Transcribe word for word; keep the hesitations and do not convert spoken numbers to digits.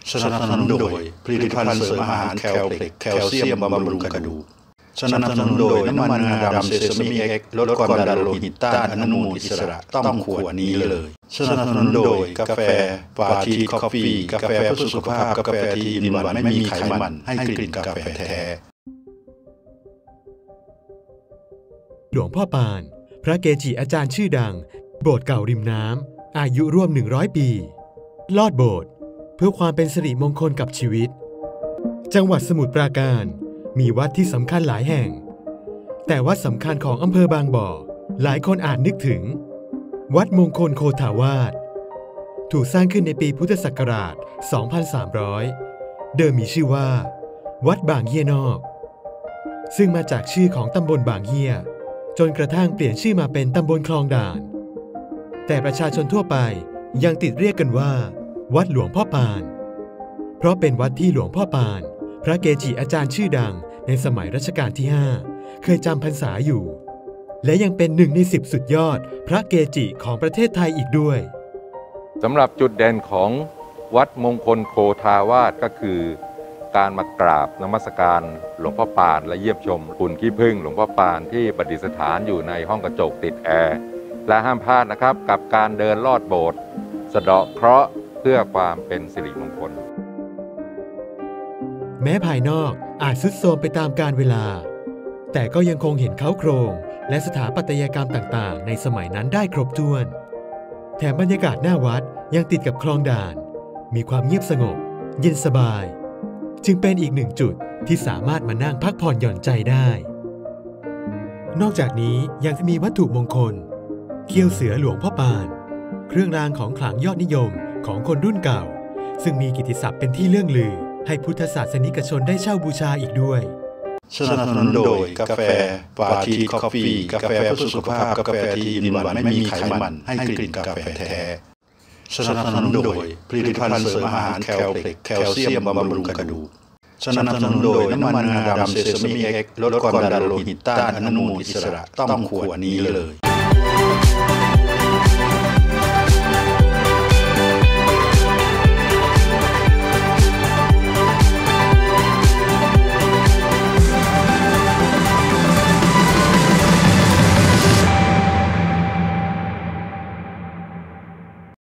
สนับสนุนโดยผลิตภัณฑ์เสริมอาหารแคลเพล็กแคลเซียมบำรุงกระดูกสนับสนุนโดยน้ำมันงาดำเซซามิเอ็กซ์ลดความดันโลหิตต้านอนุมูลอิสระต้องขวดนี้เลยสนับสนุนโดยกาแฟปาทีคอฟฟี่กาแฟเพื่อสุขภาพกาแฟที่อินวันไม่มีไขมันให้กลิ่นกาแฟแท้หลวงพ่อปานพระเกจิอาจารย์ชื่อดังโบสถ์เก่าริมน้ำอายุร่วมหนึ่งร้อยปีลอดโบสถ์เพื่อความเป็นสิริมงคลกับชีวิตจังหวัดสมุทรปราการมีวัดที่สำคัญหลายแห่งแต่วัดสำคัญของอำเภอบางบ่อหลายคนอาจนึกถึงวัดมงคลโคทาวาสถูกสร้างขึ้นในปีพุทธศักราช สองพันสามร้อย เดิมมีชื่อว่าวัดบางเยี่ยนอกซึ่งมาจากชื่อของตำบลบางเยี่ยจนกระทั่งเปลี่ยนชื่อมาเป็นตำบลคลองด่านแต่ประชาชนทั่วไปยังติดเรียกกันว่าวัดหลวงพ่อปานเพราะเป็นวัดที่หลวงพ่อปานพระเกจิอาจารย์ชื่อดังในสมัยรัชกาลที่ห้าเคยจำพรรษาอยู่และยังเป็นหนึ่งในสิบสุดยอดพระเกจิของประเทศไทยอีกด้วยสำหรับจุดเด่นของวัดมงคลโคทาวาสก็คือการมากราบนมัสการหลวงพ่อปานและเยี่ยมชมหุ่นขี้ผึ้งหลวงพ่อปานที่ประดิษฐานอยู่ในห้องกระจกติดแอร์และห้ามพลาดนะครับกับการเดินลอดโบสถ์สะเดาะเคราะห์เพื่อความเป็นสิริมงคลแม้ภายนอกอาจทรุดโทรมไปตามกาลเวลาแต่ก็ยังคงเห็นเค้าโครงและสถาปัตยกรรมต่างๆในสมัยนั้นได้ครบถ้วนแถมบรรยากาศหน้าวัดยังติดกับคลองด่านมีความเงียบสงบเย็นสบายจึงเป็นอีกหนึ่งจุดที่สามารถมานั่งพักผ่อนหย่อนใจได้นอกจากนี้ยังมีวัตถุมงคลเขี้ยวเสือหลวงพ่อปานเครื่องรางของขลังยอดนิยมของคนรุ่นเก่าซึ่งมีกิตติศัพท์เป็นที่เลื่องลือให้พุทธศาสนิกชนได้เช่าบูชาอีกด้วยสนับสนุนโดยกาแฟปาทีคอฟฟี่กาแฟเพื่อสุขภาพกาแฟที่อินวันไม่มีไขมันให้กลิ่นกาแฟแท้สนับสนุนโดยผลิตภัณฑ์เสริมอาหารแคลเพล็กแคลเซียมบำรุงกระดูกสนับสนุนโดยน้ำมันงาดำเซซามิเอ็กซ์ลดความดันโลหิตต้านอนุมูลอิสระต้องขวดนี้เลย